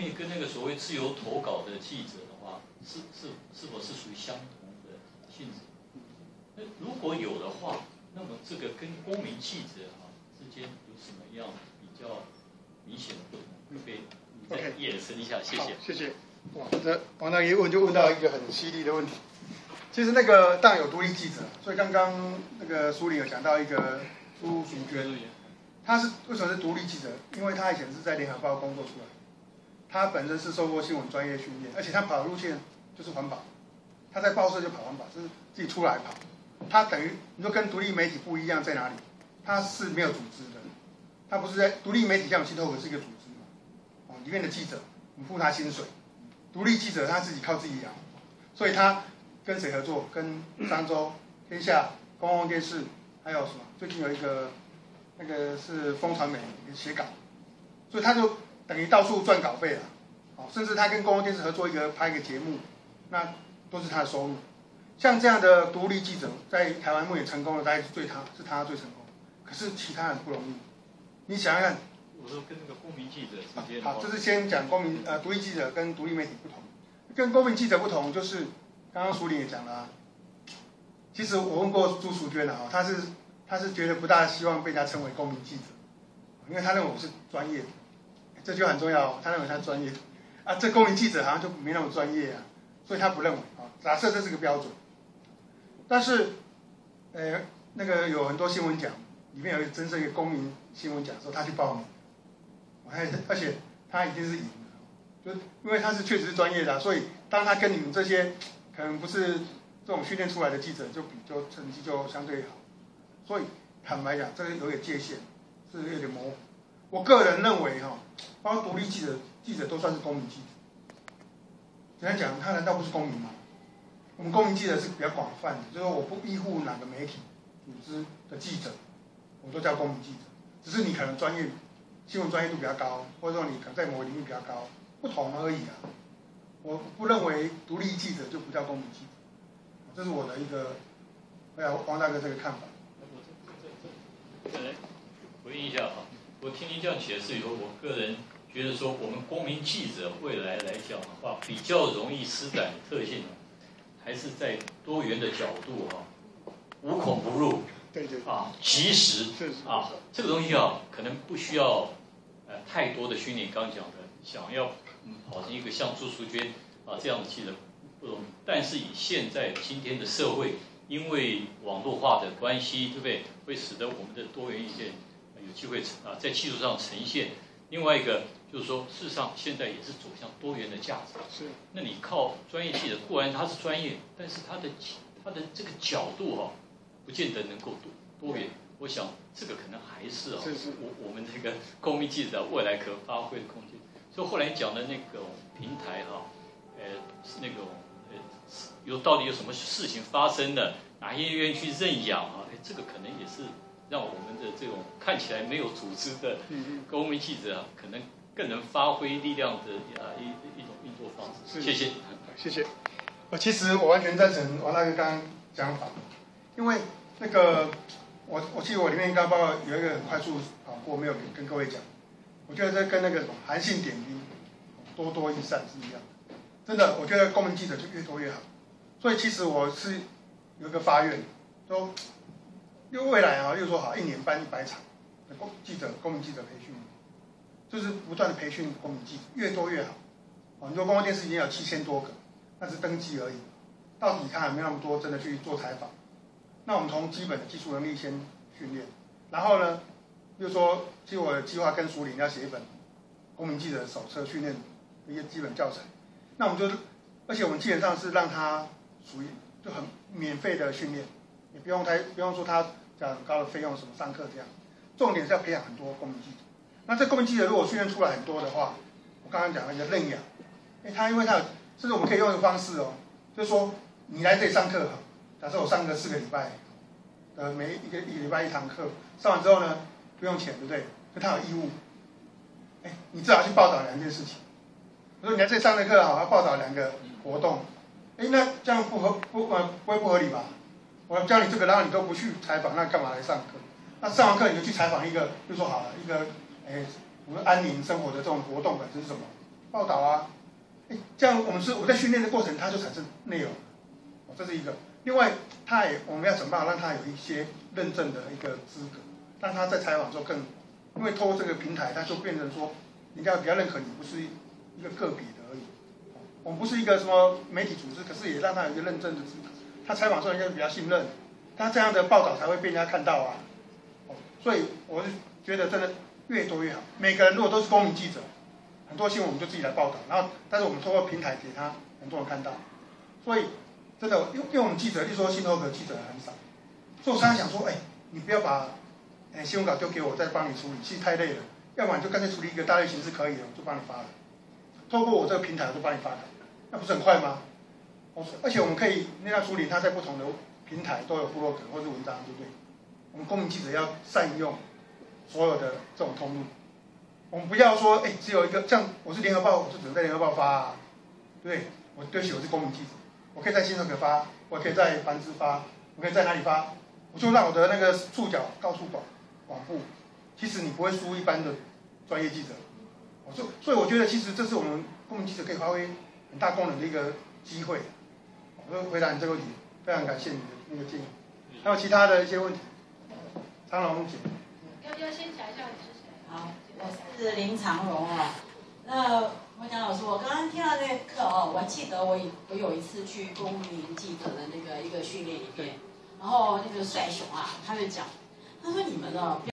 面跟那个所谓自由投稿的记者的话，是否是属于相同的性质？那如果有的话，那么这个跟公民记者之间有什么样比较明显的不同？可不可以你再延伸一下？谢谢。 谢谢。哇，这王大一问就问到一个很犀利的问题。其实那个当然有独立记者，所以刚刚那个书里有讲到一个朱淑娟，他是为什么是独立记者？因为他以前是在联合报工作出来，他本身是受过新闻专业训练，而且他跑的路线就是环保，他在报社就跑环保，是自己出来跑。他等于你说跟独立媒体不一样在哪里？他是没有组织的，他不是在独立媒体像新透可是一个组织嘛，里面的记者我们付他薪水，独立记者他自己靠自己养，所以他跟谁合作？跟商周、天下、公共电视，还有什么？最近有一个那个是风传媒写稿，所以他就等于到处赚稿费了，甚至他跟公共电视合作拍一个节目，那都是他的收入。像这样的独立记者，在台湾目前成功的，大概是他最成功。可是其他人不容易。你想想看， 我说跟那个公民记者之间， 好，这是先讲独立记者跟独立媒体不同。跟公民记者不同，就是刚刚署理也讲了其实我问过朱淑娟他是觉得不大希望被人家称为公民记者，因为他认为我是专业的，这就很重要他认为他专业这公民记者好像就没那么专业所以他不认为假设这是个标准。但是，那个有很多新闻奖，里面有真正一个公民新闻奖的时候，他去报名，而且他一定是赢的，就因为他是确实是专业的所以当他跟你们这些可能不是这种训练出来的记者就成绩就相对好，所以坦白讲，这个有点界限，是有点模糊。我个人认为包括独立记者都算是公民记者。简单讲，他难道不是公民吗？我们公民记者是比较广泛的，就是说我不依附哪个媒体组织的记者，我都叫公民记者。只是你可能新闻专业度比较高，或者说你可能在某个领域比较高，不同而已我不认为独立记者就不叫公民记者，这是我的一个王大哥这个看法。 再来回应一下我听您这样解释以后，我个人觉得说，我们公民记者未来来讲的话，比较容易施展特性还是在多元的角度无孔不入， 对及时这个东西可能不需要太多的训练。刚讲的，想要跑成一个像朱淑娟这样的记者不容易。但是以现在今天的社会，因为网络化的关系，对不对？会使得我们的多元意见有机会在技术上呈现。另外一个就是说，事实上现在也是走向多元的价值。 是。 那你靠专业记者，固然他是专业，但是他的这个角度不见得能够多元。我想这个可能还是我们这个公民记者未来可发挥的空间。所以后来讲的那个平台那个到底有什么事情发生了，哪些愿意去认养这个可能也是让我们的这种看起来没有组织的公民记者可能更能发挥力量的一种运作方式。谢谢。 谢谢。其实我完全赞成王大哥刚刚讲法，因为那个我记得我里面刚报告有一个很快速跑过，没有跟各位讲。我觉得这跟那个什么韩信点兵，多多益善是一样的。真的，我觉得公民记者就越多越好。所以其实我是有一个发愿，说因为未来例如说1年办100场的公民记者培训，就是不断的培训公民记者，越多越好。你说公共电视已经有7000多个，那是登记而已，到底他有没有那么多真的去做采访？那我们从基本的技术能力先训练，然后呢，比如说，其实我的计划跟署理要写一本公民记者手册训练的一些基本教材。那我们而且我们基本上是让他属于就很免费的训练，也不用说他讲很高的费用什么上课这样。重点是要培养很多公民记者。那这公民记者如果训练出来很多的话，我刚刚讲了一个认养，因为他甚至我们可以用一个方式就是说你来这里上课假设我上个4个礼拜，每一个礼拜1堂课，上完之后呢不用钱，对不对？可他有义务，你至少去报道2件事情。我说你在这里上的课要报道2个活动，那这样不会不合理吧？我教你这个，然后你都不去采访，那干嘛来上课？那上完课你就去采访一个，就说好了一个我们安宁生活的这种活动本身是什么？ 报道啊，这样我在训练的过程，它就产生内容，这是一个。另外，我们要想办法让他有一些认证的一个资格，让他在采访的时候因为透过这个平台，他就变成说，人家比较认可你不是一个个别的而已。我们不是一个什么媒体组织，可是也让他有一个认证的资格。他采访的时候，人家比较信任，他这样的报道才会被人家看到啊。所以我是觉得真的越多越好。每个人如果都是公民记者，很多新闻我们就自己来报道，但是我们透过平台给他很多人看到，所以。真的，因为我们记者，例如说新头壳记者很少，所以我常常想说，你不要把新闻稿丢给我，再帮你处理，其实太累了。要不然你就干脆处理一个大类型是可以的，我就帮你发了。透过我这个平台，我就帮你发了，那不是很快吗？而且我们可以那样处理，它在不同的平台都有部落格或是文章，对不对？我们公民记者要善用所有的这种通路，我们不要说，只有一个，像我是联合报，我就只能在联合报发啊，对不对？对不起，我是公民记者。我可以在新头壳发，我可以在繁殖发，我可以在哪里发？我就让我的那个触角到处广布。其实你不会输一般的专业记者。所以我觉得，其实这是我们公民记者可以发挥很大功能的一个机会。我就回答你这个问题，非常感谢你的那个建议。还有其他的一些问题？长荣姐。 要先讲一下你是谁？ 好，我是林长荣哦。那我讲老师，我刚刚听到那个课哦，我记得我有一次去公民记者的那个一个训练里面，然后那个帅雄啊，他就讲，他说你们哦。